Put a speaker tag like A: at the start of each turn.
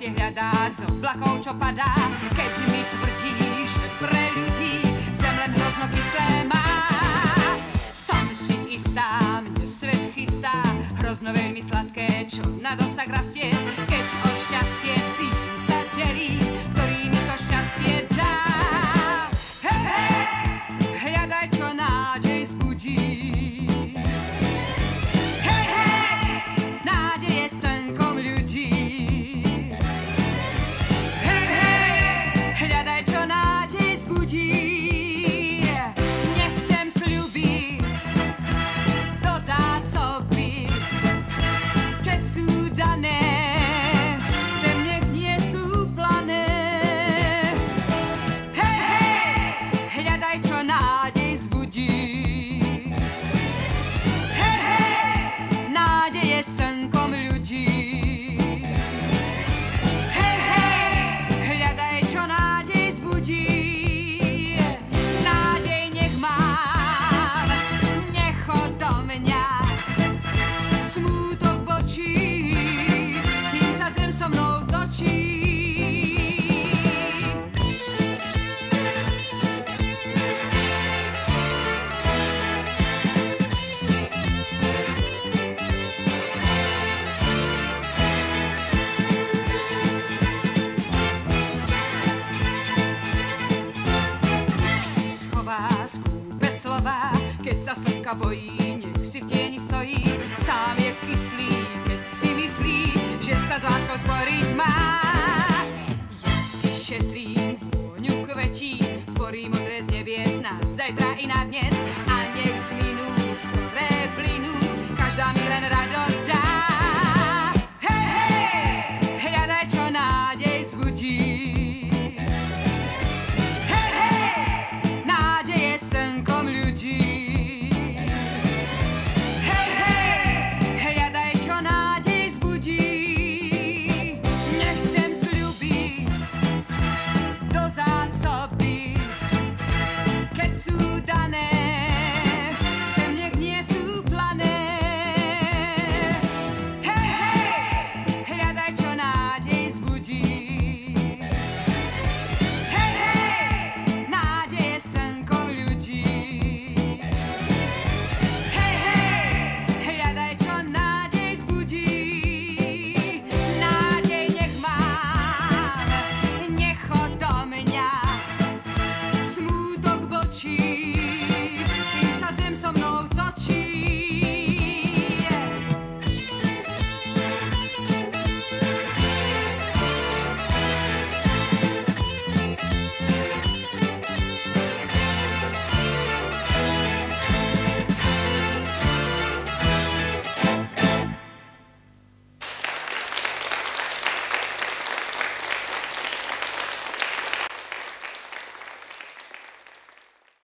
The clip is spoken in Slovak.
A: šťastie hľadá z oblakov, čo padá. Keď mi tvrdíš, že pre ľudí zem len hroznokyslé má. Som si istá, mne svet chystá hrozno veľmi sladké, čo na dosah rastie. Keď o šťastie s tým sa delí, ktorý mi to šťastie dá. Hej, hej, hľadaj, čo nádej zbudí. Hej, hej, nádej je slnkom ľudí. Hej, hej, hľadaj, čo nádej zbudí. Nechcem sľuby do zásoby, keď sú dané, chcem, nech nie sú plané. Hej, hej, hľadaj, čo nádej zbudí. Hej, hej, nádej je slnkom ľudí. Hej, hej, hľadaj, čo nádej zbudí. Nádej nech mám, nechod do mňa. Smútok bočí, kým sa zem so mnou točí. Si schová, skúpe slova, keď sa slnka bojí, nech si v tieni stojí. Sám je kyslý, keď si myslí, že sa s láskou sporiť má. Ja si šetrím vôňu kvetí, sporím modré z nebies na zajtra i na dnes.